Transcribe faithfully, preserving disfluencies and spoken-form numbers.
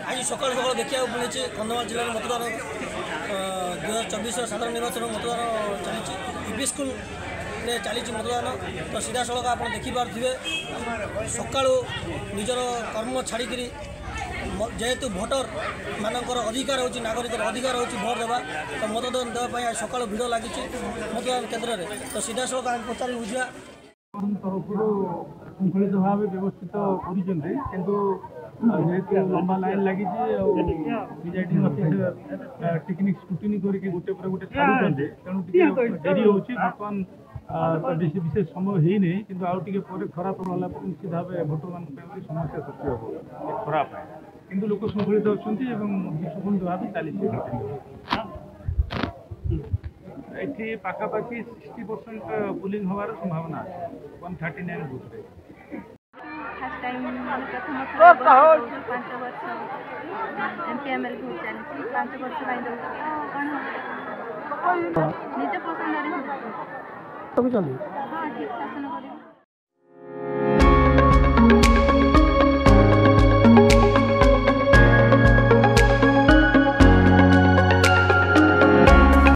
आज सकाल सकाल देखा मिली कंधमाल जिलार मतदान दुई हजार चौबीस साधारण निर्वाचन मतदान चली यूपी स्कूल चली मतदान। तो सीधा सड़क आप देखिपे सका निजर कर्म छाड़ी जेहेतु भोटर मानकर अधिकार हो नागरिक अधिकार हो भोट देवा। तो मतदान देवाई आज सका भिड़ लगी मतदान केन्द्र में। तो सीधा सड़क आम पचारि बुझा तरफ शृंखलित भाव व्यवस्थित कर लंबा लाइन लगी प्रिजाइडिंग अफिसर टेक्निक स्क्रूटिनी करके गोटे पर गोटे छाड़ुं तेणु डेरी हो बर्तमान विशेष समय है नहीं कि आउ खराब होला निश्चित भाव भोटर मान समस्या सृष्टि हम खराब किंतु लोक शृंखलित अच्छा विशृंखलित भाव चली ये पाखापाखि सिक्सटी परसेंट पुलिंग हमार संभावना अच्छे one thirty nine booth first time प्रथम पांच वर्ष एमपीएमएल भोट चलती पांच वर्ष कौन निज पसंद हाँ ठीक शासन कर